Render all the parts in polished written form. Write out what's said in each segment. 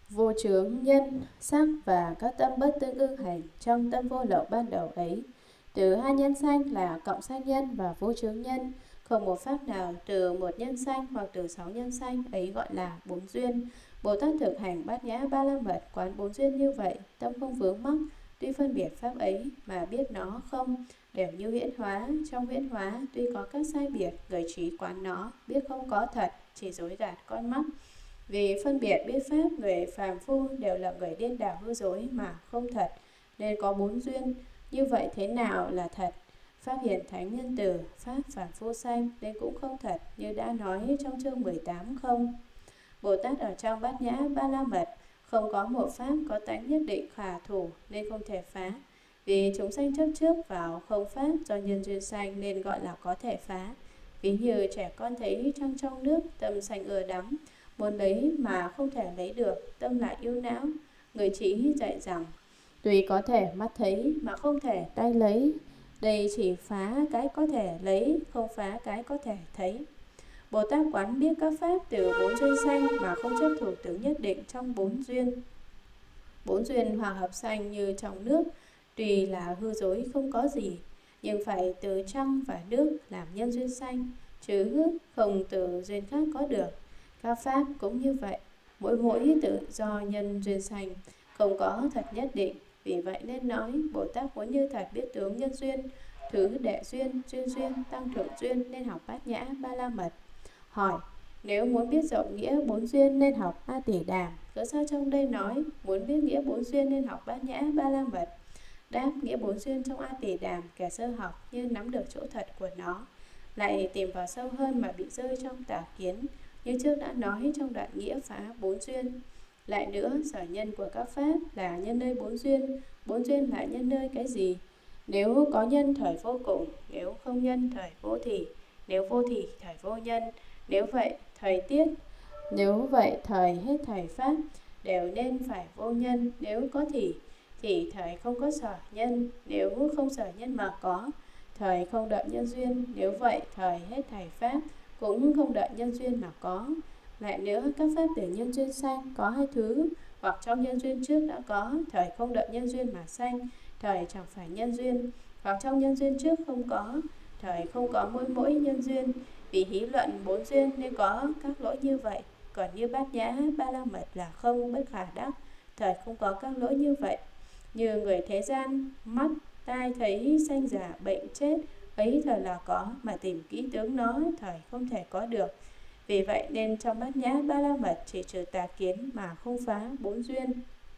Vô chướng nhân, sắc và các tâm bất tương ưng hành trong tâm vô lậu ban đầu ấy. Từ hai nhân sanh là cộng sanh nhân và vô chướng nhân, không một pháp nào từ một nhân sanh hoặc từ 6 nhân sanh ấy gọi là bốn duyên. Bồ Tát thực hành bát nhã ba la mật quán bốn duyên như vậy, tâm không vướng mắc, tuy phân biệt pháp ấy mà biết nó không, đều như huyễn hóa. Trong huyễn hóa tuy có các sai biệt, người trí quán nó, biết không có thật, chỉ dối gạt con mắt. Vì phân biệt biết pháp, người phàm phu đều là người điên đảo hư dối mà không thật, nên có bốn duyên. Như vậy thế nào là thật? Pháp hiển thánh nhân từ, pháp phàm phu sanh, nên cũng không thật, như đã nói trong chương 18 không. Bồ Tát ở trong bát nhã ba la mật không có một pháp có tánh nhất định khả thủ, nên không thể phá. Vì chúng sanh chấp trước vào không pháp do nhân duyên sanh nên gọi là có thể phá. Ví như trẻ con thấy trăng trong nước, tâm sanh ưa đắm, muốn lấy mà không thể lấy được, tâm lại yêu não. Người trí dạy rằng, tuy có thể mắt thấy mà không thể tay lấy, đây chỉ phá cái có thể lấy, không phá cái có thể thấy. Bồ Tát quán biết các pháp từ bốn duyên sanh mà không chấp thủ tướng nhất định trong bốn duyên. Bốn duyên hòa hợp sanh như trong nước, tuy là hư dối không có gì, nhưng phải từ trăng và nước làm nhân duyên sanh, chứ không từ duyên khác có được. Các pháp cũng như vậy, mỗi tự do nhân duyên sanh, không có thật nhất định. Vì vậy nên nói Bồ Tát muốn như thật biết tướng nhân duyên, thứ đệ duyên, duyên, tăng thượng duyên nên học bát nhã ba la mật. Hỏi, nếu muốn biết rộng nghĩa bốn duyên nên học A Tỷ Đàm, cớ sao trong đây nói muốn biết nghĩa bốn duyên nên học bát nhã ba la mật? Đáp, nghĩa bốn duyên trong A Tỷ Đàm kẻ sơ học như nắm được chỗ thật của nó, lại tìm vào sâu hơn mà bị rơi trong tà kiến, như trước đã nói trong đoạn nghĩa phá bốn duyên. Lại nữa, sở nhân của các pháp là nhân nơi bốn duyên là nhân nơi cái gì? Nếu có nhân thời vô cùng, nếu không nhân thời vô thỉ, nếu vô thỉ thời vô nhân, nếu vậy thời tiết, nếu vậy thời hết thảy pháp đều nên phải vô nhân. Nếu có thì thời không có sở nhân, nếu không sở nhân mà có, thời không đợi nhân duyên. Nếu vậy thời hết thảy pháp cũng không đợi nhân duyên mà có. Lại nữa, các pháp từ nhân duyên sanh có hai thứ, hoặc trong nhân duyên trước đã có, thời không đợi nhân duyên mà sanh, thời chẳng phải nhân duyên, hoặc trong nhân duyên trước không có, thời không có mỗi nhân duyên. Vì hí luận bốn duyên nên có các lỗi như vậy. Còn như bát nhã ba la mật là không bất khả đắc, thời không có các lỗi như vậy. Như người thế gian, mắt, tai thấy sanh già bệnh chết, ấy thời là có, mà tìm kỹ tướng nó, thời không thể có được. Vì vậy nên trong bát nhã ba la mật chỉ trừ tà kiến mà không phá bốn duyên.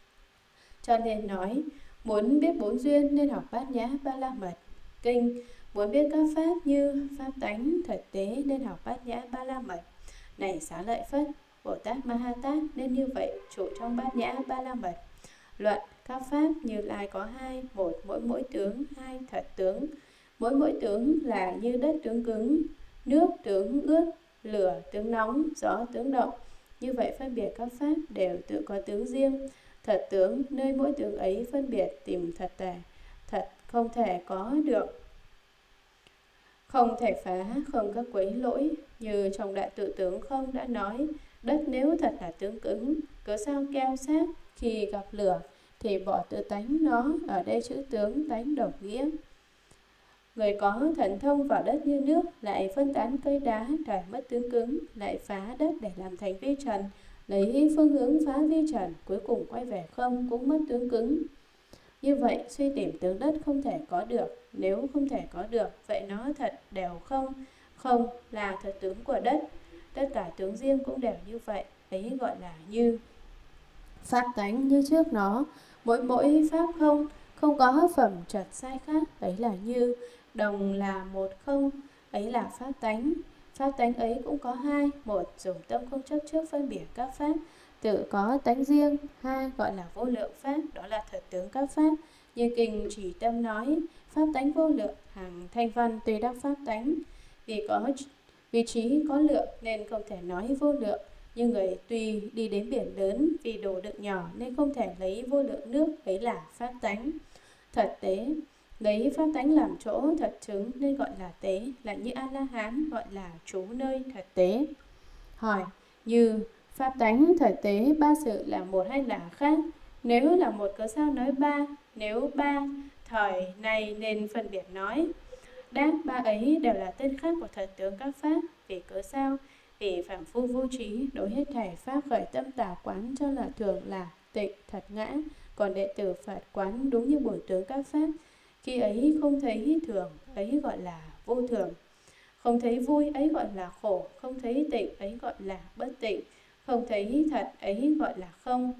Cho nên nói, muốn biết bốn duyên nên học bát nhã ba la mật. Kinh, muốn biết các pháp như pháp tánh, thật tế nên học bát nhã ba la mật. Này Xá Lợi Phất, Bồ Tát Ma Ha Tát nên như vậy trụ trong bát nhã ba la mật. Luận, các pháp Như Lai có hai, một mỗi tướng, hai thật tướng. Mỗi tướng là như đất tướng cứng, nước tướng ướt, lửa tướng nóng, gió tướng động. Như vậy phân biệt các pháp đều tự có tướng riêng. Thật tướng, nơi mỗi tướng ấy phân biệt tìm thật tề, thật không thể có được, không thể phá, không các quấy lỗi. Như trong Đại Tự Tướng không đã nói, đất nếu thật là tướng cứng, cớ sao keo sát khi gặp lửa thì bỏ tự tánh nó. Ở đây chữ tướng tánh đồng nghĩa. Người có thần thông vào đất như nước, lại phân tán cây đá để mất tướng cứng, lại phá đất để làm thành vi trần, lấy phương hướng phá vi trần, cuối cùng quay về không, cũng mất tướng cứng. Như vậy suy tìm tướng đất không thể có được. Nếu không thể có được, vậy nó thật đều không. Không là thật tướng của đất. Tất cả tướng riêng cũng đều như vậy, ấy gọi là như. Pháp tánh như trước nó, mỗi pháp không, không có phẩm trật sai khác, ấy là như. Đồng là một không, ấy là pháp tánh. Pháp tánh ấy cũng có hai, một dùng tâm không chấp trước phân biệt các pháp, tự có tánh riêng. Hai gọi là vô lượng pháp, đó là thật tướng các pháp. Như kinh Chỉ Tâm nói, pháp tánh vô lượng, hàng thanh văn tùy đắc pháp tánh. Vì có vị trí có lượng nên không thể nói vô lượng. Nhưng người tuy đi đến biển lớn vì đồ đựng nhỏ nên không thể lấy vô lượng nước, ấy là pháp tánh. Thật tế, lấy pháp tánh làm chỗ thật chứng nên gọi là tế, là như A-la-hán gọi là trú nơi thật tế. Hỏi, như Pháp tánh thời tế ba sự là một hay là khác? Nếu là một cớ sao nói ba? Nếu ba, thời này nên phân biệt nói. Đáp ba ấy đều là tên khác của thật tướng các pháp. Vì cớ sao? Vì phàm phu vô trí đối hết thảy pháp khởi tâm tà quán cho là thường là tịnh thật ngã. Còn đệ tử Phật quán đúng như bổn tướng các pháp. Khi ấy không thấy thường, ấy gọi là vô thường. Không thấy vui, ấy gọi là khổ. Không thấy tịnh, ấy gọi là bất tịnh. Không thấy thật, ấy gọi là không.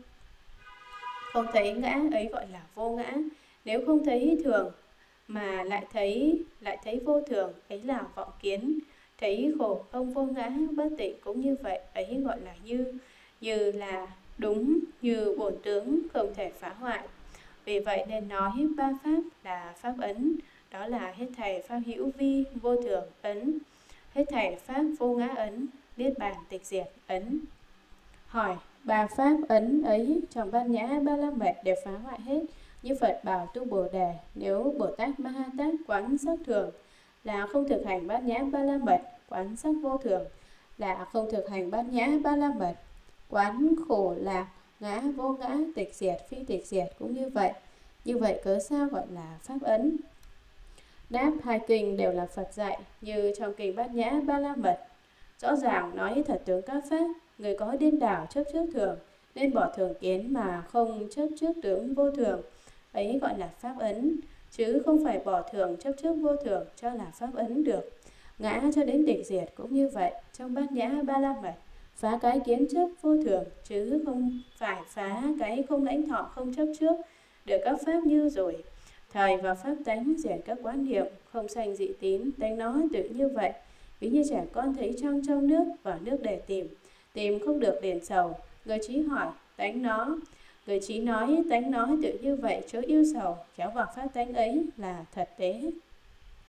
Không thấy ngã, ấy gọi là vô ngã. Nếu không thấy thường mà lại thấy vô thường, ấy là vọng kiến. Thấy khổ không vô ngã bất tịnh cũng như vậy, ấy gọi là như là đúng như bổn tướng không thể phá hoại. Vì vậy nên nói ba pháp là pháp ấn, đó là hết thảy pháp hữu vi vô thường ấn, hết thảy pháp vô ngã ấn, niết bàn tịch diệt ấn. Hỏi, ba pháp ấn ấy trong Bát Nhã Ba La Mật đều phá hoại hết. Như Phật bảo tu Bồ Đề, nếu Bồ Tát Ma Ha Tát quán sắc thường là không thực hành Bát Nhã Ba La Mật, quán sắc vô thường là không thực hành Bát Nhã Ba La Mật, quán khổ lạc ngã vô ngã tịch diệt phi tịch diệt cũng như vậy. Như vậy cớ sao gọi là pháp ấn? Đáp, hai kinh đều là Phật dạy, như trong kinh Bát Nhã Ba La Mật rõ ràng nói thật tướng các pháp. Người có điên đảo chấp trước thường nên bỏ thường kiến mà không chấp trước tướng vô thường, ấy gọi là pháp ấn, chứ không phải bỏ thường chấp trước vô thường cho là pháp ấn được. Ngã cho đến tịch diệt cũng như vậy. Trong Bát Nhã Ba La Mật phá cái kiến chấp vô thường, chứ không phải phá cái không lãnh thọ không chấp trước được các pháp như rồi. Thời và pháp tánh rèn các quán niệm, không sanh dị tín, tánh nó tự như vậy. Ví như trẻ con thấy trăng trong nước, vào nước để tìm không được liền sầu. Người trí hỏi tánh nó, người trí nói tánh nó tự như vậy chớ yêu sầu, kéo vào pháp tánh ấy là thật tế.